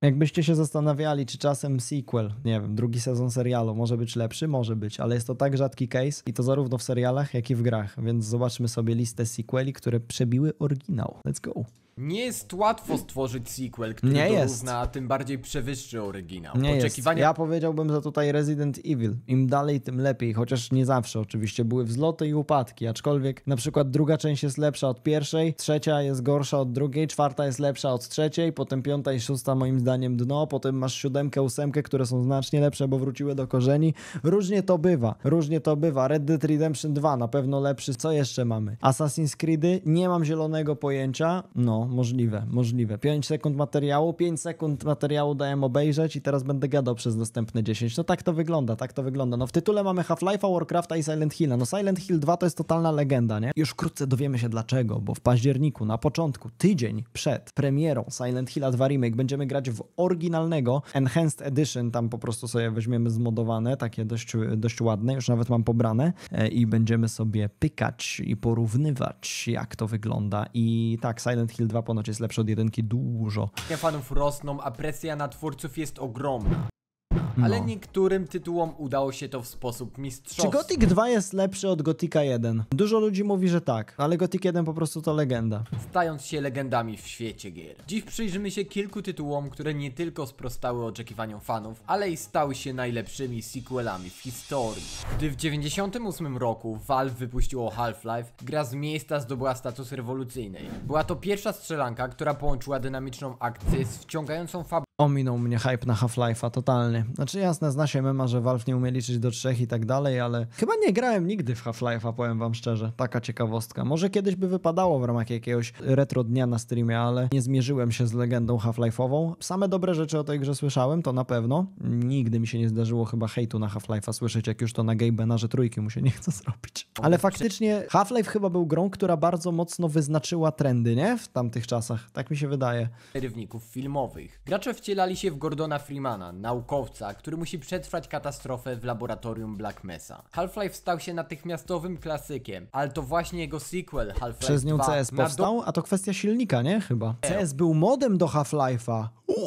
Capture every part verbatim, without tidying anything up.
Jakbyście się zastanawiali, czy czasem sequel, nie wiem, drugi sezon serialu może być lepszy, może być, ale jest to tak rzadki case i to zarówno w serialach, jak i w grach, więc zobaczmy sobie listę sequeli, które przebiły oryginał. Let's go. Nie jest łatwo stworzyć sequel, który Nie jest. dorówna, a tym bardziej przewyższy oryginał. Nie Oczekiwania... jest. Ja powiedziałbym, że tutaj Resident Evil. Im dalej, tym lepiej, chociaż nie zawsze oczywiście. Były wzloty i upadki, aczkolwiek na przykład druga część jest lepsza od pierwszej, trzecia jest gorsza od drugiej, czwarta jest lepsza od trzeciej, potem piąta i szósta moim zdaniem dno, potem masz siódemkę, ósemkę, które są znacznie lepsze, bo wróciły do korzeni. Różnie to bywa, różnie to bywa. Red Dead Redemption dwa na pewno lepszy. Co jeszcze mamy? Assassin's Creedy? Nie mam zielonego pojęcia. No, możliwe, możliwe. pięć sekund materiału, pięć sekund materiału dałem obejrzeć i teraz będę gadał przez następne dziesięć. No tak to wygląda, tak to wygląda. No w tytule mamy Half-Life'a, Warcrafta i Silent Hilla. No Silent Hill dwa to jest totalna legenda, nie? Już wkrótce dowiemy się dlaczego, bo w październiku, na początku, tydzień przed premierą Silent Hilla dwa Remake będziemy grać w oryginalnego Enhanced Edition, tam po prostu sobie weźmiemy zmodowane, takie dość, dość ładne, już nawet mam pobrane e, i będziemy sobie pykać i porównywać, jak to wygląda. I tak, Silent Hill dwa ponoć jest lepszy od jedynki dużo. fanów rosną, a presja na twórców jest ogromna. Ale No. niektórym tytułom udało się to w sposób mistrzowski. Czy Gothic dwa jest lepszy od Gothica jeden? Dużo ludzi mówi, że tak, ale Gothic jeden po prostu to legenda. Stając się legendami w świecie gier. Dziś przyjrzymy się kilku tytułom, które nie tylko sprostały oczekiwaniom fanów, ale i stały się najlepszymi sequelami w historii. Gdy w dziewięćdziesiątym ósmym roku Valve wypuściło Half-Life, gra z miejsca zdobyła status rewolucyjnej. Była to pierwsza strzelanka, która połączyła dynamiczną akcję z wciągającą fabułą. Ominął mnie hype na Half-Life'a totalnie. Znaczy jasne, zna się mema, że Valve nie umie liczyć do trzech i tak dalej, ale chyba nie grałem nigdy w Half-Life'a, powiem wam szczerze. Taka ciekawostka. Może kiedyś by wypadało w ramach jakiegoś retro dnia na streamie, ale nie zmierzyłem się z legendą Half-Life'ową. Same dobre rzeczy o tej grze słyszałem, to na pewno. Nigdy mi się nie zdarzyło chyba hejtu na Half-Life'a słyszeć, jak już to na Gabe'a, że trójki mu się nie chce zrobić. Ale faktycznie Half-Life chyba był grą, która bardzo mocno wyznaczyła trendy, nie? W tamtych czasach. Tak mi się wydaje. Rywników filmowych. Gracze wcielali się w Gordona Freemana, naukowca, który musi przetrwać katastrofę w laboratorium Black Mesa. Half-Life stał się natychmiastowym klasykiem, ale to właśnie jego sequel Half-Life Przez nią dwa C S na powstał, a to kwestia silnika, nie? Chyba. C S był modem do Half-Life'a.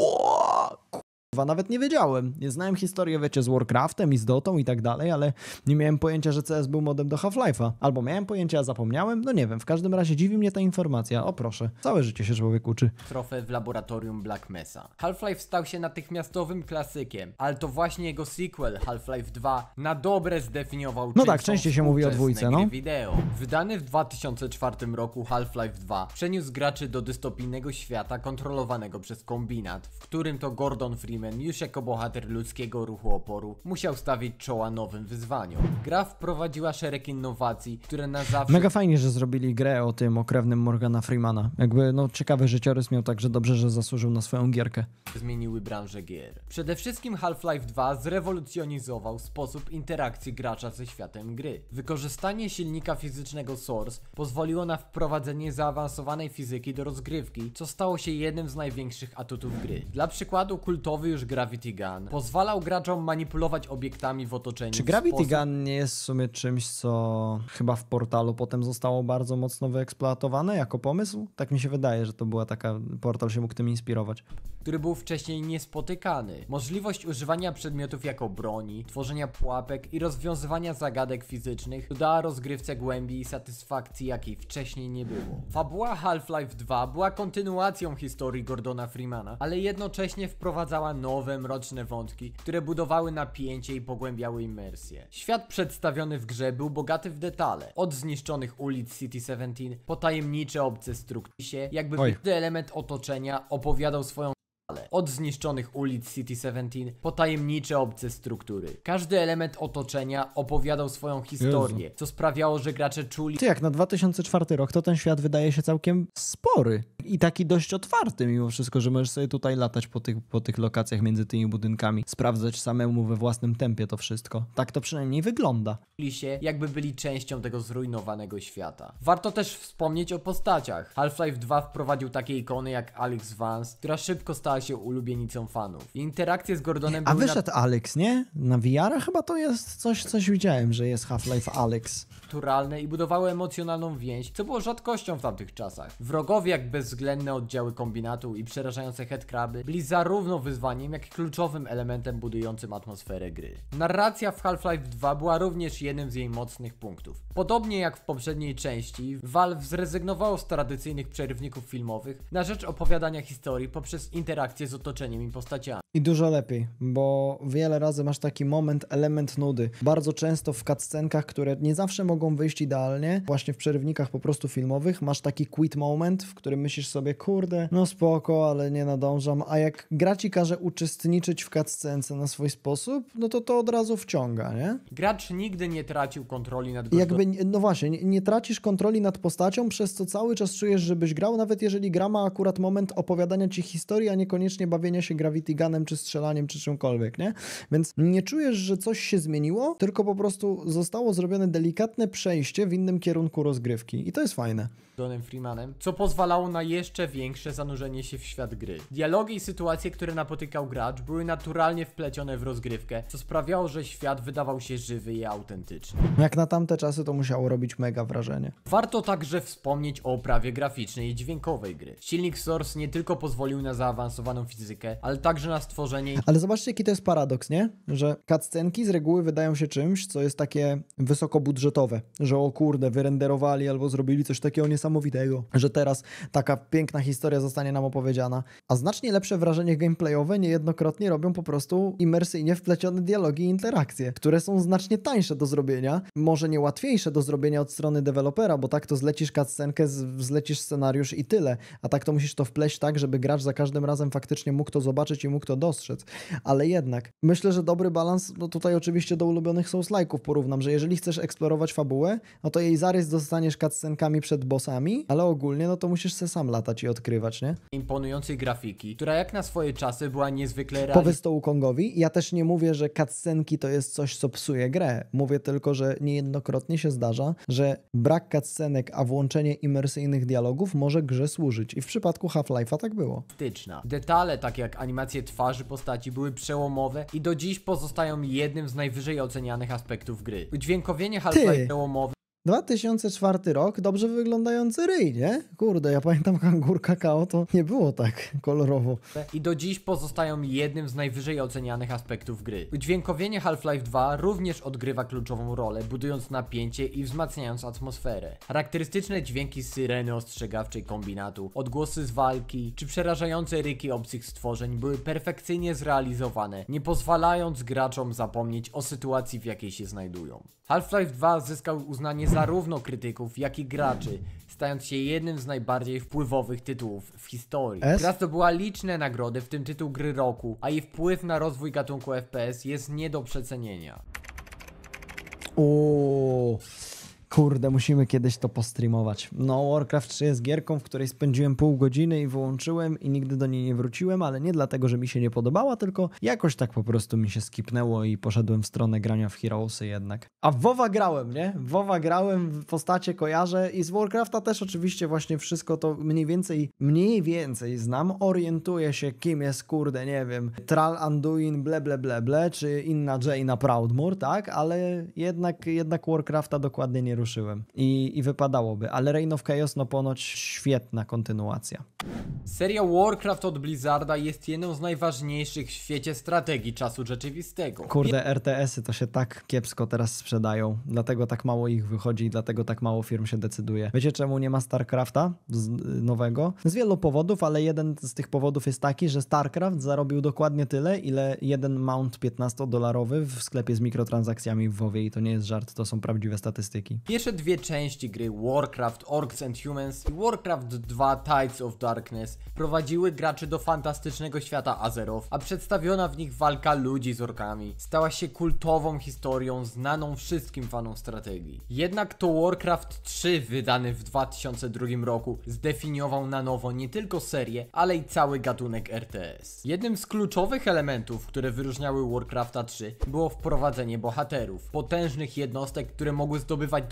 Kurwa, nawet nie wiedziałem. Nie znałem historii, wiecie, z Warcraftem i z Dotą i tak dalej, ale nie miałem pojęcia, że C S był modem do Half-Life'a. Albo miałem pojęcie, a zapomniałem? No nie wiem, w każdym razie dziwi mnie ta informacja. O proszę, całe życie się człowiek uczy. katastrofę w laboratorium Black Mesa. Half-Life stał się natychmiastowym klasykiem, ale to właśnie jego sequel Half-Life dwa na dobre zdefiniował No tak, częścią częściej się mówi o dwójce, współczesne no. gry wideo. Wydany w dwa tysiące czwartym roku Half-Life dwa przeniósł graczy do dystopijnego świata kontrolowanego przez kombinat, w którym to Gordon Freeman już jako bohater ludzkiego ruchu oporu musiał stawić czoła nowym wyzwaniom. Gra wprowadziła szereg innowacji, które na zawsze Mega fajnie, że zrobili grę o tym, o krewnym Morgana Freemana. Jakby, no ciekawy życiorys miał, także dobrze, że zasłużył na swoją gierkę. zmieniły branżę gier. Przede wszystkim Half-Life dwa zrewolucjonizował sposób interakcji gracza ze światem gry. Wykorzystanie silnika fizycznego Source pozwoliło na wprowadzenie zaawansowanej fizyki do rozgrywki, co stało się jednym z największych atutów gry. Dla przykładu kultowy już Gravity Gun pozwalał graczom manipulować obiektami w otoczeniu. Czy w Gravity sposób... Gun nie jest w sumie czymś, co chyba w Portalu potem zostało bardzo mocno wyeksploatowane jako pomysł? Tak mi się wydaje, że to była taka, Portal się mógł tym inspirować. który był wcześniej niespotykany. Możliwość używania przedmiotów jako broni, tworzenia pułapek i rozwiązywania zagadek fizycznych dodała rozgrywce głębi i satysfakcji, jakiej wcześniej nie było. Fabuła Half-Life dwa była kontynuacją historii Gordona Freemana, ale jednocześnie wprowadzała nowe, mroczne wątki, które budowały napięcie i pogłębiały imersję. Świat przedstawiony w grze był bogaty w detale. Od zniszczonych ulic City siedemnaście po tajemnicze obce struktury, jakby Oj. każdy element otoczenia opowiadał swoją od zniszczonych ulic City siedemnaście po tajemnicze obce struktury. Każdy element otoczenia opowiadał swoją historię, Jezu. co sprawiało, że gracze czuli Ty, jak na dwa tysiące czwarty rok, to ten świat wydaje się całkiem spory i taki dość otwarty mimo wszystko, że możesz sobie tutaj latać po tych, po tych lokacjach między tymi budynkami, sprawdzać samemu we własnym tempie to wszystko. Tak to przynajmniej wygląda. się, jakby byli częścią tego zrujnowanego świata. Warto też wspomnieć o postaciach. Half-Life dwa wprowadził takie ikony jak Alex Vance, która szybko stała się ulubienicą fanów. Interakcje z Gordonem A były wyszedł Alex, nie? Na V R chyba to jest coś, coś widziałem, że jest Half-Life Alex. naturalne i budowały emocjonalną więź, co było rzadkością w tamtych czasach. Wrogowie jak bezwzględne oddziały kombinatu i przerażające headcraby byli zarówno wyzwaniem, jak i kluczowym elementem budującym atmosferę gry. Narracja w Half-Life dwa była również jednym z jej mocnych punktów. Podobnie jak w poprzedniej części, Valve zrezygnowało z tradycyjnych przerywników filmowych na rzecz opowiadania historii poprzez interakcję z otoczeniem i postaciami. I dużo lepiej, bo wiele razy masz taki moment, element nudy. Bardzo często w cutscenkach, które nie zawsze mogą wyjść idealnie, właśnie w przerywnikach po prostu filmowych, masz taki quit moment, w którym myślisz sobie, kurde, no spoko, ale nie nadążam, a jak gra ci każe uczestniczyć w cutscence na swój sposób, no to to od razu wciąga, nie? Gracz nigdy nie tracił kontroli nad I jakby, no właśnie, nie, nie tracisz kontroli nad postacią, przez co cały czas czujesz, żebyś grał, nawet jeżeli gra ma akurat moment opowiadania ci historii, a niekoniecznie bawienia się Gravity Gunem, czy strzelaniem, czy czymkolwiek, nie? Więc nie czujesz, że coś się zmieniło, tylko po prostu zostało zrobione delikatne przejście w innym kierunku rozgrywki. I to jest fajne. Donem Freemanem, co pozwalało na jeszcze większe zanurzenie się w świat gry. Dialogi i sytuacje, które napotykał gracz, były naturalnie wplecione w rozgrywkę, co sprawiało, że świat wydawał się żywy i autentyczny. Jak na tamte czasy to musiało robić mega wrażenie. Warto także wspomnieć o oprawie graficznej i dźwiękowej gry. Silnik Source nie tylko pozwolił na zaawansowaną fizykę, ale także na stworzenie... Ale zobaczcie, jaki to jest paradoks, nie? Że cutscenki z reguły wydają się czymś, co jest takie wysokobudżetowe. Że o kurde, wyrenderowali albo zrobili coś takiego niesamowitego, że teraz taka piękna historia zostanie nam opowiedziana. A znacznie lepsze wrażenie gameplayowe niejednokrotnie robią po prostu imersyjnie wplecione dialogi i interakcje, które są znacznie tańsze do zrobienia, może nie łatwiejsze do zrobienia od strony dewelopera, bo tak to zlecisz cutscenkę, zlecisz scenariusz i tyle, a tak to musisz to wpleść tak, żeby gracz za każdym razem faktycznie mógł to zobaczyć i mógł to dostrzec. Ale jednak, myślę, że dobry balans, no tutaj oczywiście do ulubionych Souls-like'ów porównam, że jeżeli chcesz eksplorować fabułę, no to jej zarys dostaniesz cutscenkami przed bossami, ale ogólnie no to musisz se sam latać i odkrywać, nie? imponującej grafiki, która jak na swoje czasy była niezwykle realistyczna. Powiedz to Wukongowi. Ja też nie mówię, że cutscenki to jest coś, co psuje grę. Mówię tylko, że niejednokrotnie się zdarza, że brak cutscenek, a włączenie imersyjnych dialogów może grze służyć. I w przypadku Half-Life'a tak było. Detale, takie jak animacje twarzy postaci, były przełomowe i do dziś pozostają jednym z najwyżej ocenianych aspektów gry. Udźwiękowienie Half-Life przełomowe dwa tysiące czwarty rok, dobrze wyglądający ryj, nie? Kurde, ja pamiętam Kangur Kakao, to nie było tak kolorowo. i do dziś pozostają jednym z najwyżej ocenianych aspektów gry. Udźwiękowienie Half-Life dwa również odgrywa kluczową rolę, budując napięcie i wzmacniając atmosferę. Charakterystyczne dźwięki syreny ostrzegawczej kombinatu, odgłosy z walki, czy przerażające ryki obcych stworzeń były perfekcyjnie zrealizowane, nie pozwalając graczom zapomnieć o sytuacji, w jakiej się znajdują. Half-Life dwa zyskał uznanie zarówno krytyków, jak i graczy, stając się jednym z najbardziej wpływowych tytułów w historii. S? Gra zdobyła liczne nagrody, w tym tytuł gry roku, a jej wpływ na rozwój gatunku F P S jest nie do przecenienia. Uuu. Kurde, musimy kiedyś to postreamować. No, Warcraft trzy jest gierką, w której spędziłem pół godziny i wyłączyłem i nigdy do niej nie wróciłem, ale nie dlatego, że mi się nie podobała, tylko jakoś tak po prostu mi się skipnęło i poszedłem w stronę grania w Heroesy jednak. A w WoWa grałem, nie? W WoWa grałem, w postacie kojarzę i z Warcrafta też oczywiście właśnie wszystko to mniej więcej, mniej więcej znam, orientuję się kim jest, kurde, nie wiem, Thrall Anduin, ble, ble, ble, ble, czy inna Jaina Proudmoore, tak? Ale jednak, jednak Warcrafta dokładnie nie ruszyłem. I, I wypadałoby, ale Reign of Chaos no ponoć świetna kontynuacja. Seria Warcraft od Blizzarda jest jedną z najważniejszych w świecie strategii czasu rzeczywistego. Kurde, R T S-y to się tak kiepsko teraz sprzedają, dlatego tak mało ich wychodzi i dlatego tak mało firm się decyduje. Wiecie czemu nie ma StarCrafta z, nowego? Z wielu powodów, ale jeden z tych powodów jest taki, że StarCraft zarobił dokładnie tyle, ile jeden mount piętnastodolarowy w sklepie z mikrotransakcjami w WoWie i to nie jest żart, to są prawdziwe statystyki. Pierwsze dwie części gry Warcraft Orcs and Humans i Warcraft dwa Tides of Darkness prowadziły graczy do fantastycznego świata Azeroth, a przedstawiona w nich walka ludzi z orkami stała się kultową historią znaną wszystkim fanom strategii. Jednak to Warcraft trzy wydany w dwa tysiące drugim roku zdefiniował na nowo nie tylko serię, ale i cały gatunek R T S. Jednym z kluczowych elementów, które wyróżniały Warcrafta trzy było wprowadzenie bohaterów, potężnych jednostek, które mogły zdobywać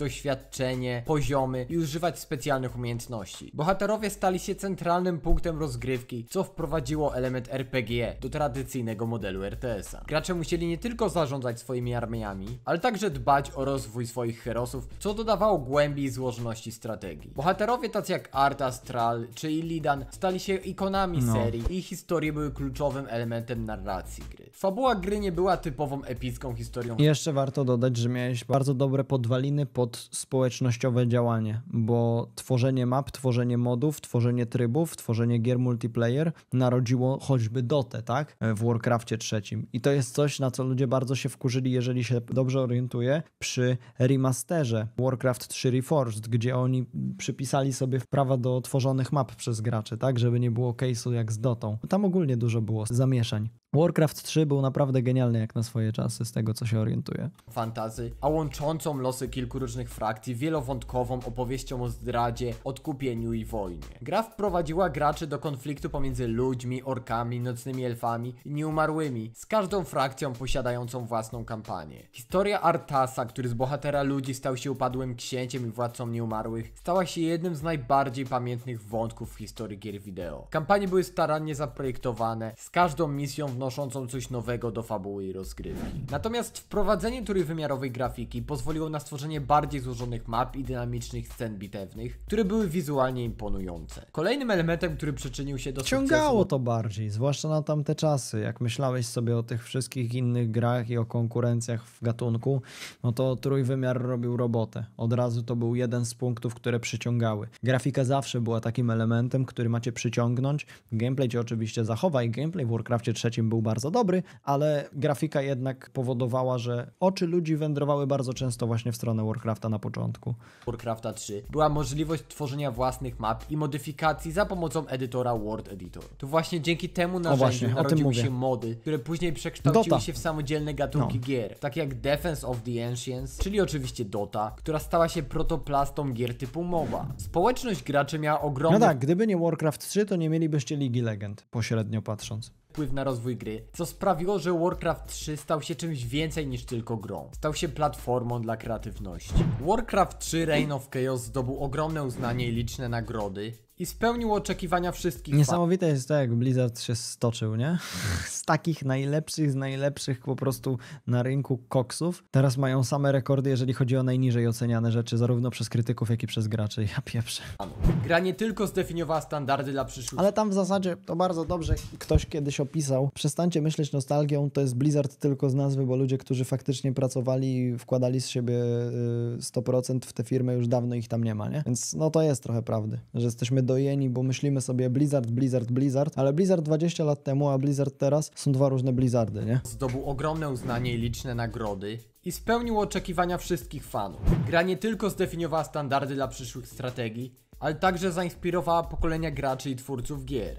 doświadczenie, poziomy i używać specjalnych umiejętności. Bohaterowie stali się centralnym punktem rozgrywki, co wprowadziło element R P G do tradycyjnego modelu R T S a. Gracze musieli nie tylko zarządzać swoimi armiami, ale także dbać o rozwój swoich herosów, co dodawało głębi i złożoności strategii. Bohaterowie tacy jak Arthas, Thrall czy Illidan stali się ikonami No. serii i ich historie były kluczowym elementem narracji gry. Fabuła gry nie była typową epicką historią. I jeszcze warto dodać, że miałeś bardzo dobre podwaliny pod społecznościowe działanie, bo tworzenie map, tworzenie modów, tworzenie trybów, tworzenie gier multiplayer narodziło choćby Dotę, tak? W Warcrafcie trzecim. I to jest coś, na co ludzie bardzo się wkurzyli, jeżeli się dobrze orientuję, przy remasterze Warcraft trzy Reforged, gdzie oni przypisali sobie prawa do tworzonych map przez graczy, tak? Żeby nie było case'u jak z Dotą. Tam ogólnie dużo było zamieszań. Warcraft trzy był naprawdę genialny jak na swoje czasy, z tego co się orientuję. Fantazy, a łączącą losy kilku różnych frakcji wielowątkową opowieścią o zdradzie, odkupieniu i wojnie. Gra wprowadziła graczy do konfliktu pomiędzy ludźmi, orkami, nocnymi elfami i nieumarłymi, z każdą frakcją posiadającą własną kampanię. Historia Arthasa, który z bohatera ludzi stał się upadłym księciem i władcą nieumarłych, stała się jednym z najbardziej pamiętnych wątków w historii gier wideo. Kampanie były starannie zaprojektowane, z każdą misją wnoszącą coś nowego do fabuły i rozgrywki. Natomiast wprowadzenie trójwymiarowej grafiki pozwoliło na stworzenie bardziej złożonych map i dynamicznych scen bitewnych, które były wizualnie imponujące. Kolejnym elementem, który przyczynił się do Ciągało sukcesu... to bardziej, zwłaszcza na tamte czasy. Jak myślałeś sobie o tych wszystkich innych grach i o konkurencjach w gatunku, no to trójwymiar robił robotę. Od razu to był jeden z punktów, które przyciągały. Grafika zawsze była takim elementem, który macie przyciągnąć. Gameplay cię oczywiście zachowa i gameplay w Warcrafcie trzecim był bardzo dobry, ale grafika jednak powodowała, że oczy ludzi wędrowały bardzo często właśnie w stronę Warcrafta na początku. Warcrafta trzy była możliwość tworzenia własnych map i modyfikacji za pomocą edytora World Editor. To właśnie dzięki temu narzędziu właśnie, o tym narodziły mówię. się mody, które później przekształciły Dota. się w samodzielne gatunki No. gier, takie jak Defense of the Ancients, czyli oczywiście Dota, która stała się protoplastą gier typu MOBA. Społeczność graczy miała ogromny No tak, gdyby nie Warcraft trzy, to nie mielibyście Ligi Legend, pośrednio patrząc. wpływ na rozwój gry, co sprawiło, że Warcraft trzy stał się czymś więcej niż tylko grą. Stał się platformą dla kreatywności. Warcraft trzy Reign of Chaos zdobył ogromne uznanie i liczne nagrody i spełnił oczekiwania wszystkich fanów. Niesamowite jest to, jak Blizzard się stoczył, nie? Z takich najlepszych, z najlepszych po prostu na rynku koksów. Teraz mają same rekordy, jeżeli chodzi o najniżej oceniane rzeczy, zarówno przez krytyków, jak i przez graczy. Ja pieprzę. Gra nie tylko zdefiniowała standardy dla przyszłych Ale tam w zasadzie to bardzo dobrze ktoś kiedyś opisał. Przestańcie myśleć nostalgią, to jest Blizzard tylko z nazwy, bo ludzie, którzy faktycznie pracowali i wkładali z siebie y, sto procent w tę firmę, już dawno ich tam nie ma, nie? Więc no to jest trochę prawdy, że jesteśmy dojeni, bo myślimy sobie Blizzard, Blizzard, Blizzard, ale Blizzard dwadzieścia lat temu, a Blizzard teraz są dwa różne Blizzardy, nie? zdobył ogromne uznanie i liczne nagrody i spełnił oczekiwania wszystkich fanów. Gra nie tylko zdefiniowała standardy dla przyszłych strategii, ale także zainspirowała pokolenia graczy i twórców gier.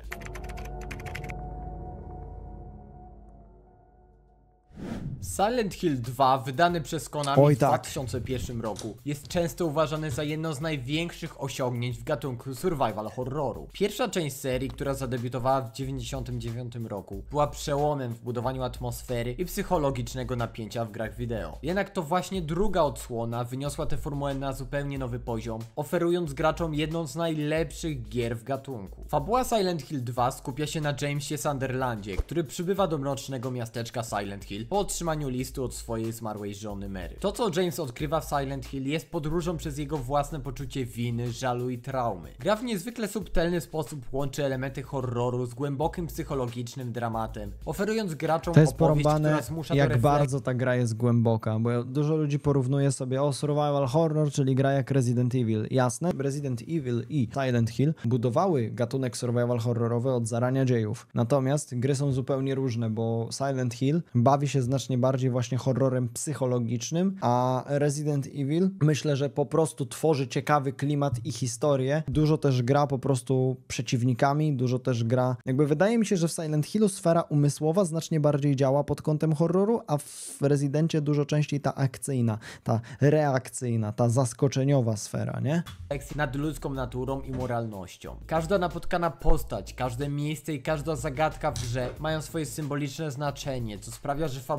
Silent Hill dwa, wydany przez Konami Oj, w tak. dwa tysiące pierwszym roku, jest często uważany za jedno z największych osiągnięć w gatunku survival horroru. Pierwsza część serii, która zadebiutowała w dziewięćdziesiątym dziewiątym roku, była przełomem w budowaniu atmosfery i psychologicznego napięcia w grach wideo. Jednak to właśnie druga odsłona wyniosła tę formułę na zupełnie nowy poziom, oferując graczom jedną z najlepszych gier w gatunku. Fabuła Silent Hill dwa skupia się na Jamesie Sunderlandzie, który przybywa do mrocznego miasteczka Silent Hill po otrzymaniu listu od swojej zmarłej żony Mary. To, co James odkrywa w Silent Hill, jest podróżą przez jego własne poczucie winy, żalu i traumy. Gra w niezwykle subtelny sposób łączy elementy horroru z głębokim psychologicznym dramatem, oferując graczom To jest opowieść, porąbane, która zmusza do jak refleksji. bardzo ta gra jest głęboka, bo dużo ludzi porównuje sobie o survival horror, czyli gra jak Resident Evil. Jasne, Resident Evil i Silent Hill budowały gatunek survival horrorowy od zarania dziejów. Natomiast gry są zupełnie różne, bo Silent Hill bawi się znacznie bardziej właśnie horrorem psychologicznym, a Resident Evil myślę, że po prostu tworzy ciekawy klimat i historię. Dużo też gra po prostu przeciwnikami, dużo też gra... Jakby wydaje mi się, że w Silent Hillu sfera umysłowa znacznie bardziej działa pod kątem horroru, a w Residencie dużo częściej ta akcyjna, ta reakcyjna, ta zaskoczeniowa sfera, nie? refleksji nad ludzką naturą i moralnością. Każda napotkana postać, każde miejsce i każda zagadka w grze mają swoje symboliczne znaczenie, co sprawia, że fabuła Silent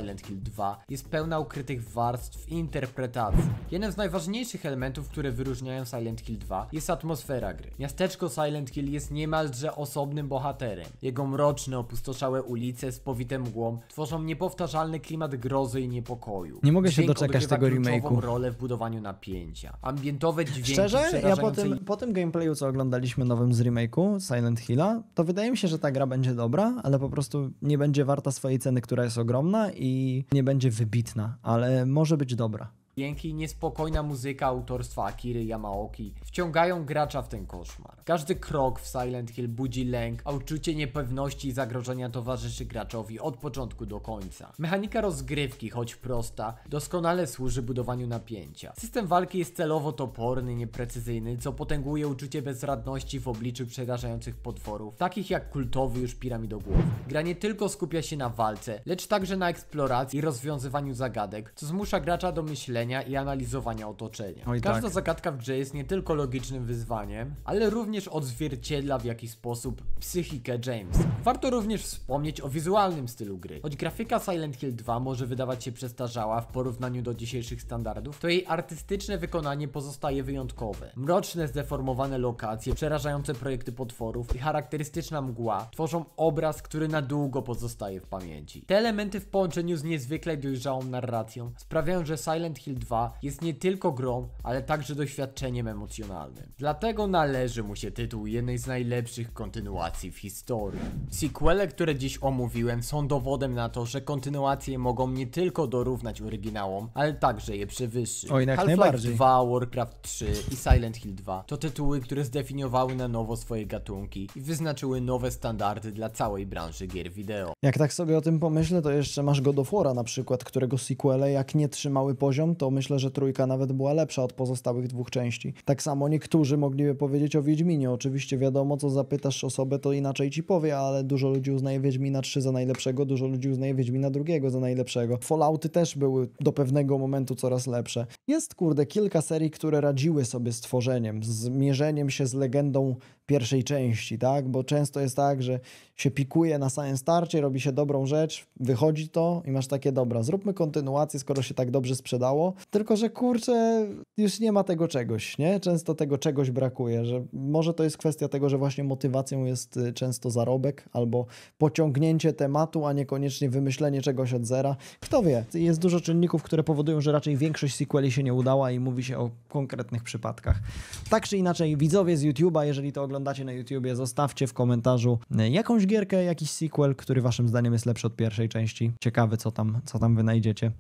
Silent Hill dwa jest pełna ukrytych warstw i interpretacji. Jednym z najważniejszych elementów, które wyróżniają Silent Hill dwa jest atmosfera gry. Miasteczko Silent Hill jest niemalże osobnym bohaterem. Jego mroczne, opustoszałe ulice z powitą mgłą tworzą niepowtarzalny klimat grozy i niepokoju. Nie mogę się Dźwięk doczekać odgrywa tego kluczową remake'u. rolę w budowaniu napięcia. Ambientowe dźwięki Szczerze, ja po przerażające tym, po tym gameplayu, co oglądaliśmy nowym z remake'u Silent Hilla, to wydaje mi się, że ta gra będzie dobra, ale po prostu nie będzie warta swojej ceny, która jest ogromna i nie będzie wybitna, ale może być dobra. dźwięki i niespokojna muzyka autorstwa Akiry Yamaoki wciągają gracza w ten koszmar. Każdy krok w Silent Hill budzi lęk, a uczucie niepewności i zagrożenia towarzyszy graczowi od początku do końca. Mechanika rozgrywki, choć prosta, doskonale służy budowaniu napięcia. System walki jest celowo toporny, nieprecyzyjny, co potęguje uczucie bezradności w obliczu przerażających potworów, takich jak kultowy już piramidogłowy. Gra nie tylko skupia się na walce, lecz także na eksploracji i rozwiązywaniu zagadek, co zmusza gracza do myślenia i analizowania otoczenia. Oj, Każda tak. zagadka w grze jest nie tylko logicznym wyzwaniem, ale również odzwierciedla w jakiś sposób psychikę Jamesa. Warto również wspomnieć o wizualnym stylu gry. Choć grafika Silent Hill dwa może wydawać się przestarzała w porównaniu do dzisiejszych standardów, to jej artystyczne wykonanie pozostaje wyjątkowe. Mroczne, zdeformowane lokacje, przerażające projekty potworów i charakterystyczna mgła tworzą obraz, który na długo pozostaje w pamięci. Te elementy w połączeniu z niezwykle dojrzałą narracją sprawiają, że Silent Hill dwa jest nie tylko grą, ale także doświadczeniem emocjonalnym. Dlatego należy mu się tytuł jednej z najlepszych kontynuacji w historii. Sequele, które dziś omówiłem, są dowodem na to, że kontynuacje mogą nie tylko dorównać oryginałom, ale także je przewyższyć. Oj, jak Half-Life najbardziej. dwa, Warcraft trzy i Silent Hill dwa to tytuły, które zdefiniowały na nowo swoje gatunki i wyznaczyły nowe standardy dla całej branży gier wideo. Jak tak sobie o tym pomyślę, to jeszcze masz God of War'a na przykład, którego sequele jak nie trzymały poziom, to myślę, że trójka nawet była lepsza od pozostałych dwóch części. Tak samo niektórzy mogliby powiedzieć o Wiedźminie. Oczywiście wiadomo, co zapytasz osobę, to inaczej ci powie, ale dużo ludzi uznaje Wiedźmina trzy za najlepszego, dużo ludzi uznaje Wiedźmina drugiego za najlepszego. Fallouty też były do pewnego momentu coraz lepsze. Jest, kurde, kilka serii, które radziły sobie z tworzeniem, z mierzeniem się z legendą pierwszej części, tak? Bo często jest tak, że się pikuje na samym starcie, robi się dobrą rzecz, wychodzi to i masz takie, dobra, zróbmy kontynuację, skoro się tak dobrze sprzedało, tylko że kurczę, już nie ma tego czegoś, nie? Często tego czegoś brakuje, że może to jest kwestia tego, że właśnie motywacją jest y, często zarobek albo pociągnięcie tematu, a niekoniecznie wymyślenie czegoś od zera. Kto wie? Jest dużo czynników, które powodują, że raczej większość sequeli się nie udała i mówi się o konkretnych przypadkach. Tak czy inaczej, widzowie z YouTube'a, jeżeli to oglądacie na YouTubie, zostawcie w komentarzu y, jakąś gierkę, jakiś sequel, który waszym zdaniem jest lepszy od pierwszej części. Ciekawy, co tam, co tam wynajdziecie.